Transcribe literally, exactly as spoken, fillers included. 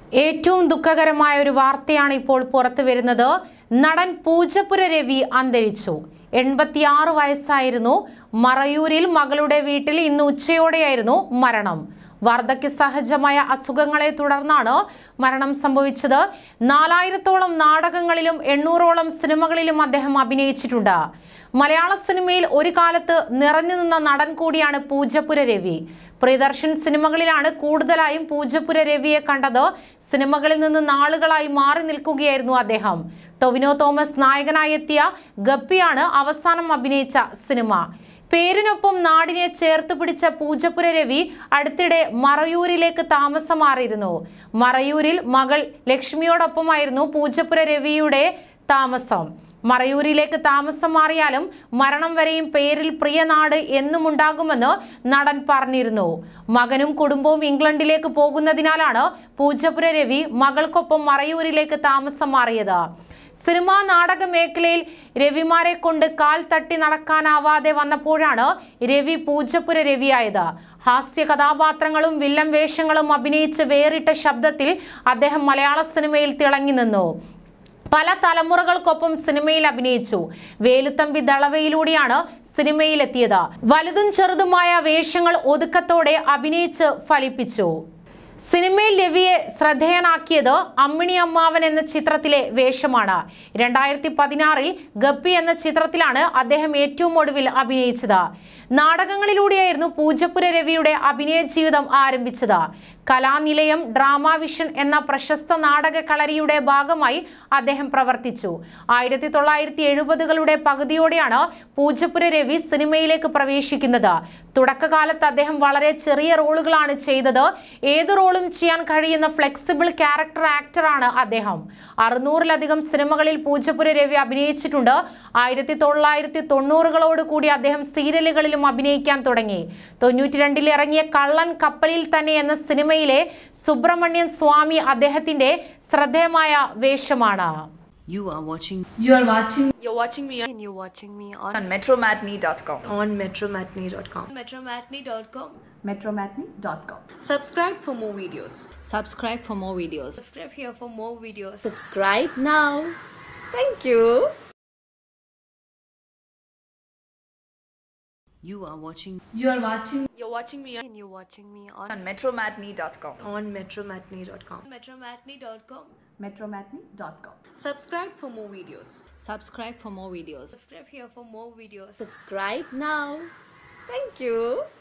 ഏറ്റവും ദുഃഖകരമായ ഒരു വാർത്തയാണ് ഇപ്പോൾ പുറത്തു വരുന്നത്. നടൻ പൂജപ്പുര രവി അന്തരിച്ചു. എൺപത്തിയാറ് വയസ്സായിരുന്നു. മറയൂരിൽ മകളുടെ വീട്ടിൽ ഇന്ന് ഉച്ചയോടെയായിരുന്നു മരണം. വാർദ്ധക്യ സഹജമായ അസുഖങ്ങളെ തുടർന്നാണ് മരണം സംഭവിച്ചത്. നാലായിരത്തോളം നാടകങ്ങളിലും എണ്ണൂറോളം സിനിമകളിലും അദ്ദേഹം അഭിനയിച്ചിട്ടുണ്ട്. മലയാള സിനിമയിൽ ഒരു കാലത്ത് നിറഞ്ഞു നിന്ന നടൻ കൂടിയാണ് പൂജപ്പുര രവി. പ്രിയദർശൻ സിനിമകളിലാണ് കൂടുതലായും പൂജപ്പുര രവിയെ കണ്ടത്. സിനിമകളിൽ നിന്ന് നാളുകളായി മാറി നിൽക്കുകയായിരുന്നു അദ്ദേഹം. ടൊവിനോ തോമസ് നായകനായി എത്തിയ ഗപ്പിയാണ് അവസാനം അഭിനയിച്ച സിനിമ. പേരിനൊപ്പം നാടിനെ ചേർത്ത് പിടിച്ച പൂജപ്പുര രവി അടുത്തിടെ മറയൂരിലേക്ക് താമസം മാറിയിരുന്നു. മറയൂരിൽ മകൾ ലക്ഷ്മിയോടൊപ്പമായിരുന്നു പൂജപ്പുര രവിയുടെ താമസം. മറയൂരിലേക്ക് താമസം മാറിയാലും മരണം വരെയും പേരിൽ പ്രിയ നാട് എന്നും ഉണ്ടാകുമെന്ന് നടൻ പറഞ്ഞിരുന്നു. മകനും കുടുംബവും ഇംഗ്ലണ്ടിലേക്ക് പോകുന്നതിനാലാണ് പൂജപ്പുര രവി മകൾക്കൊപ്പം മറയൂരിലേക്ക് താമസം മാറിയത്. സിനിമാ നാടക മേഖലയിൽ രവിമാരെ കൊണ്ട് കാൽ തട്ടി നടക്കാനാവാതെ വന്നപ്പോഴാണ് രവി പൂജപ്പുര രവിയായത്. ഹാസ്യ കഥാപാത്രങ്ങളും വില്ലൻ വേഷങ്ങളും അഭിനയിച്ച് വേറിട്ട ശബ്ദത്തിൽ അദ്ദേഹം മലയാള സിനിമയിൽ തിളങ്ങി നിന്നു. പല തലമുറകൾക്കൊപ്പം സിനിമയിൽ അഭിനയിച്ചു. വേലുത്തമ്പി ദളവയിലൂടെയാണ് സിനിമയിലെത്തിയത്. വലുതും ചെറുതുമായ വേഷങ്ങൾ ഒതുക്കത്തോടെ അഭിനയിച്ച് ഫലിപ്പിച്ചു. സിനിമയിൽ രവിയെ ശ്രദ്ധേയനാക്കിയത് അമ്മിണി അമ്മാവൻ എന്ന ചിത്രത്തിലെ വേഷമാണ്. രണ്ടായിരത്തി പതിനാറിൽ ഗപ്പി എന്ന ചിത്രത്തിലാണ് അദ്ദേഹം ഏറ്റവും ഒടുവിൽ അഭിനയിച്ചത്. നാടകങ്ങളിലൂടെയായിരുന്നു പൂജപ്പുര രവിയുടെ അഭിനയ ജീവിതം ആരംഭിച്ചത്. കലാനിലയം, ഡ്രാമ വിഷൻ എന്ന പ്രശസ്ത നാടക കളരിയുടെ ഭാഗമായി അദ്ദേഹം പ്രവർത്തിച്ചു. ആയിരത്തി തൊള്ളായിരത്തി എഴുപതുകളുടെ പകുതിയോടെയാണ് പൂജപ്പുര രവി സിനിമയിലേക്ക് പ്രവേശിക്കുന്നത്. തുടക്കകാലത്ത് അദ്ദേഹം വളരെ ചെറിയ റോളുകളാണ് ചെയ്തത്. ഏത് റോളും ചെയ്യാൻ കഴിയുന്ന ഫ്ലെക്സിബിൾ ക്യാരക്ടർ ആക്ടറാണ് അദ്ദേഹം. അറുന്നൂറിലധികം സിനിമകളിൽ പൂജപ്പുര രവി അഭിനയിച്ചിട്ടുണ്ട്. ആയിരത്തി തൊള്ളായിരത്തി തൊണ്ണൂറുകളോട് കൂടി അദ്ദേഹം സീരിയലുകളിലും അഭിനയിക്കാൻ തുടങ്ങി. തൊണ്ണൂറ്റി രണ്ടിൽ ഇറങ്ങിയ കള്ളൻ കപ്പലിൽ തന്നെ എന്ന സിനിമയിലെ സുബ്രഹ്മണ്യൻ സ്വാമി അദ്ദേഹത്തിന്റെ ശ്രദ്ധേയമായ വേഷമാണ്. You are watching. You are watching. You're watching me. And you're watching me on, on metromatinee dot com. On metromatinee dot com. metromatinee dot com. metromatinee dot com. Subscribe for more videos. Subscribe for more videos. Subscribe here for more videos. Subscribe now. Thank you. You are watching. You are watching. You're watching me. And you're watching me on, on metromatinee dot com. On metromatinee dot com. metromatinee dot com. metromatinee dot com. Subscribe for more videos. Subscribe for more videos. Subscribe here for more videos. Subscribe now. Thank you.